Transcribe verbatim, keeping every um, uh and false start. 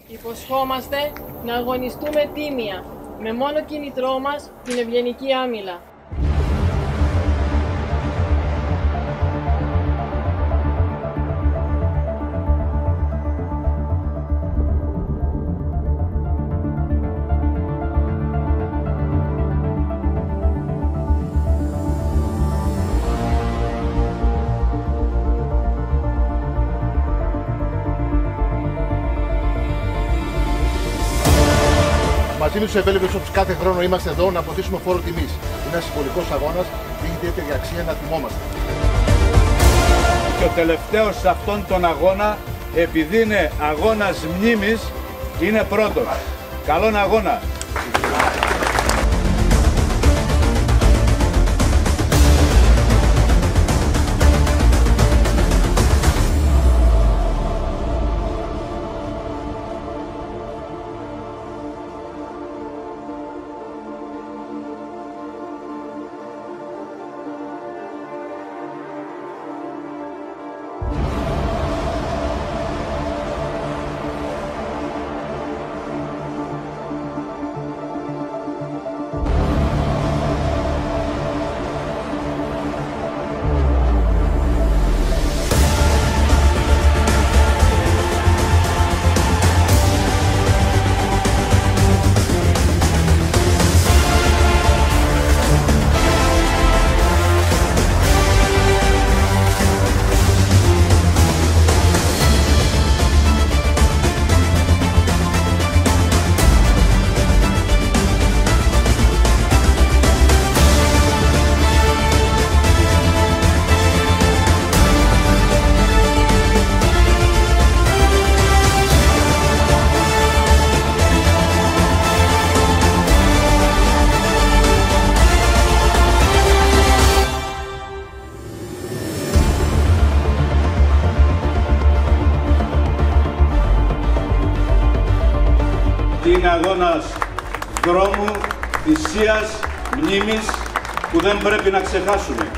Υποσχόμαστε να αγωνιστούμε τίμια, με μόνο κίνητρό μας την ευγενική άμυλα. Μαζί με τους ευέλικτους όπως κάθε χρόνο είμαστε εδώ να αποτίσουμε φόρο τιμής. Είναι ένας συμβολικός αγώνας και έχει ιδιαίτερη αξία να θυμόμαστε. Και ο τελευταίος σε αυτόν τον αγώνα, επειδή είναι αγώνας μνήμης, είναι πρώτος. Καλόν αγώνα! Είναι αγώνας δρόμου, θυσίας, μνήμης που δεν πρέπει να ξεχάσουμε.